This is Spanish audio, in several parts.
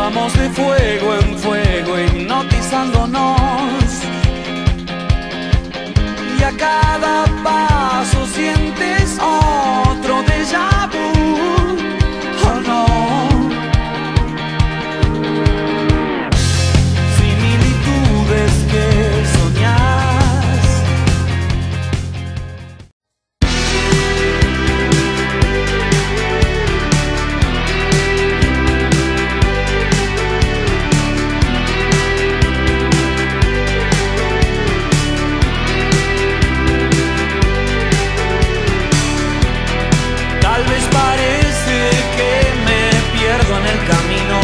Vamos de fuego en fuego hipnotizándonos, y a cada paso sientes otro déjà vu, oh no. Similitudes que soñás. Tal vez parece que me pierdo en el camino,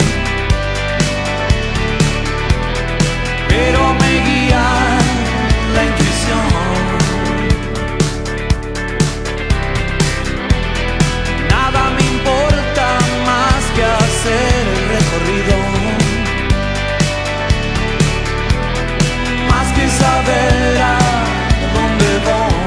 pero me guía la intuición. Nada me importa más que hacer el recorrido, más que saber a dónde voy.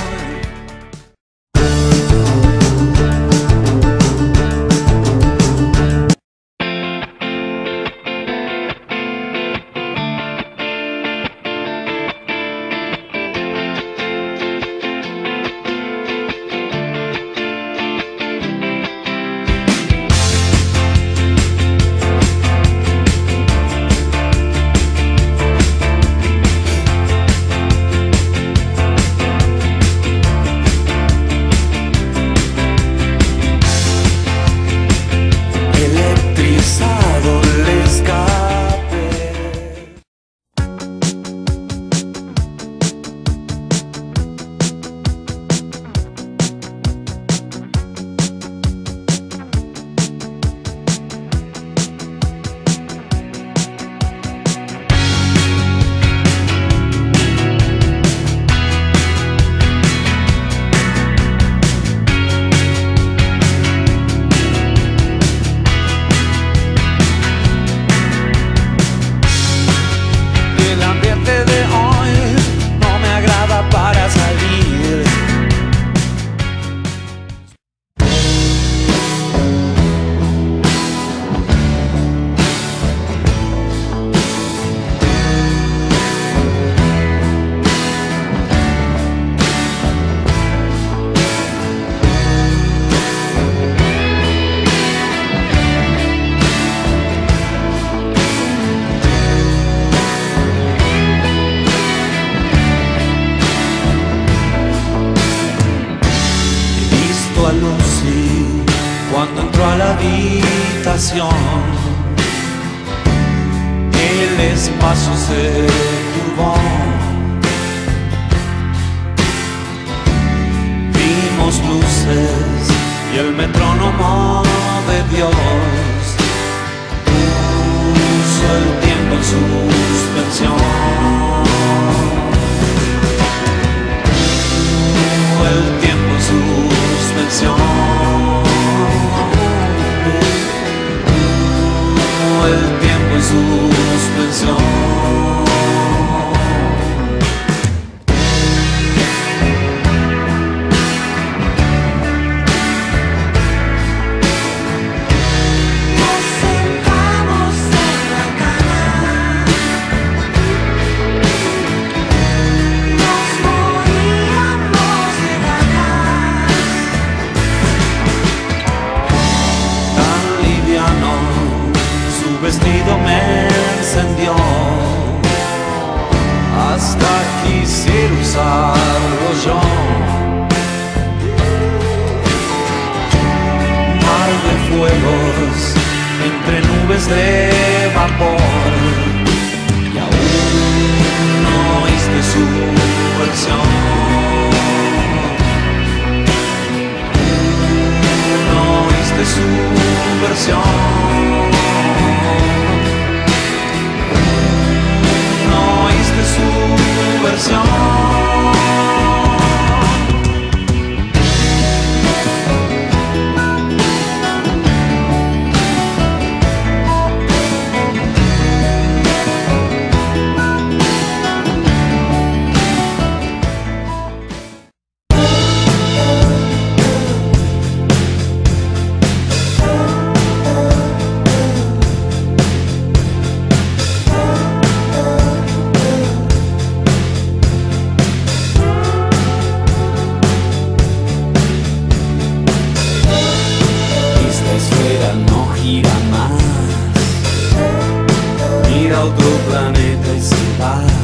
Cuando entró a la habitación, el espacio se turbó. Vimos luces y el metrónomo de Dios puso el tiempo en suspensión. El tiempo en suspensión. El tiempo en suspensión. Vestido me encendió, hasta quisiera usarlo yo. Mar de fuegos entre nubes de vapor, y aún no oíste su versión. No oíste su versión. Su versión. ir a otro planeta y se va.